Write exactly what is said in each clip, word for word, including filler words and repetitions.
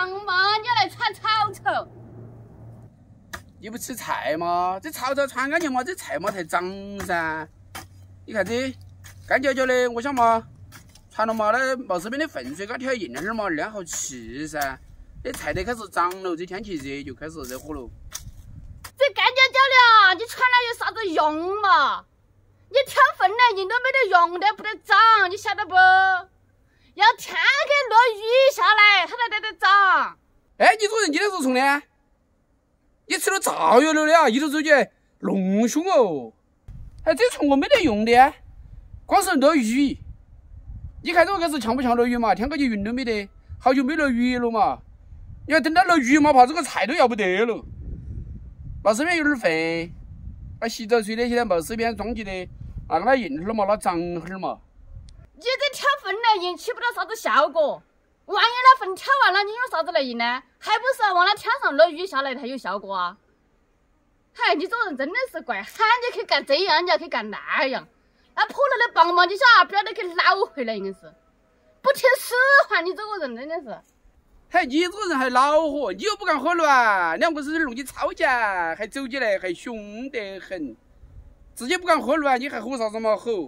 长嘛，你来铲草草。 你不吃菜吗？这草草铲干净嘛，这菜嘛才长噻。你看这干焦焦的，我想嘛，铲了嘛，那毛这边的粪水给它挑硬点嘛，晾好气噻。这菜得开始长了，这天气热就开始热火了。 这干焦焦的啊，你铲了有啥子用嘛？你挑粪来硬都没得用的，不得长，你晓得不？要天天落雨下来，它才得得长。 哎，你这个人今天是虫的？你吃了炸药了的啊！一头走起来弄凶哦！哎，这虫我没得用的，光是落雨。你看这个是强不强落雨嘛？天高就云都没得，好久没落雨了嘛。你要等到落雨嘛，怕这个菜都要不得了。把这边有点粪，把洗澡水的现在毛这边装起的，啊，让它硬点儿嘛，它长点儿嘛。 你这挑粪来硬起不到啥子效果，万一那粪挑完了，你用啥子来硬呢？还不是往那天上落雨下来才有效果啊！嗨，你这个人真的是怪，喊你去干这样，你要去干那样，那破了的棒棒，你晓得不要得去捞回来，硬是不听使唤，你这个人真的是。 嗨，你这个人还恼火，你又不敢喝卵，两个是弄起吵架，还走起来还凶得很，自己不敢喝卵，你还吼啥子嘛吼？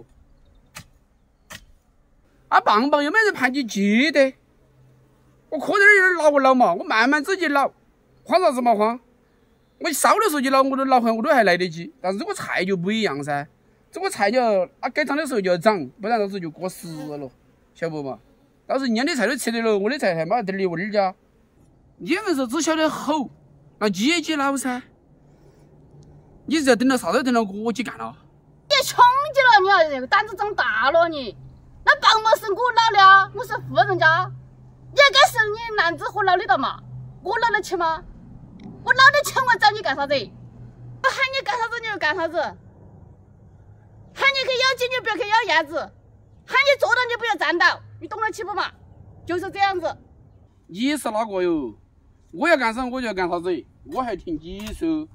啊，棒棒又没人判你记得，我可点有点挠挠嘛，我慢慢自己挠，慌啥子嘛慌？我烧的时候就挠，我都挠完我都还来得及，但是这个菜就不一样噻，这个菜就要啊该长的时候就要长，不然到时候就过时了，晓得不嘛？到时候人家的菜都吃得了，我的菜还没得点味儿家。你硬是只晓得吼，那你也恼噻？你是要等到啥子？等到我去干了？ 你穷极了，你要这个胆子长大了你。那棒棒是我捞的啊，我是富人家，你应该是你男子货捞得到嘛？我捞得起吗？我捞得起，我找你干啥子？我喊你干啥子你就干啥子，喊你去咬鸡你就不要去咬燕子，喊你坐到你不要站到，你懂得起不嘛？就是这样子。 你是哪个哟？我要干啥我就要干啥子，我还听你说。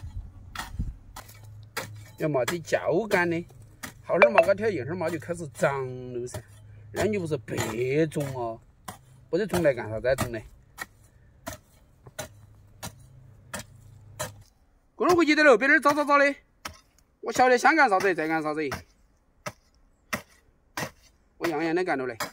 要嘛这焦干的，好点嘛，给它挑硬点嘛，就开始长了噻。那你不是白种哦？不是种来干啥子？种来。工人回去的喽，别那儿找找找的。我晓得想干啥子再干啥子，我样样的干了嘞。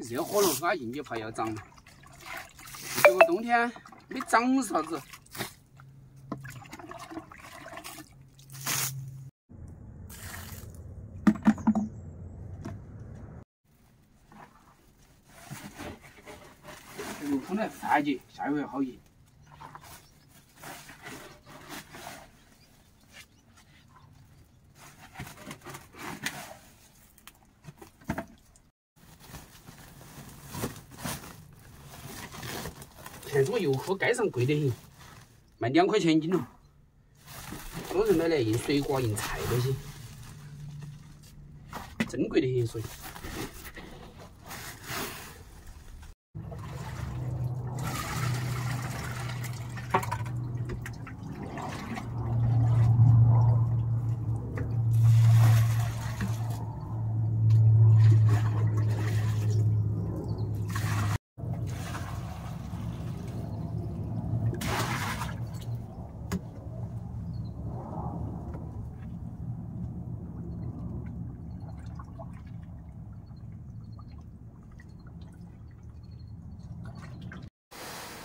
热火了，它应季牌要涨了。这个冬天没涨啥子。这个可能饭节下一回好一。 看这个油壳街上贵得很，卖两块钱一斤了。多人买来印水果、印菜那些，真贵得很，所以。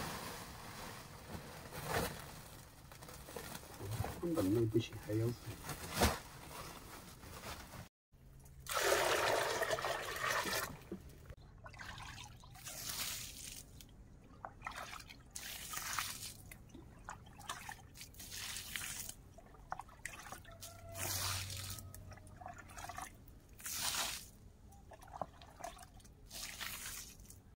笨了不行，还要。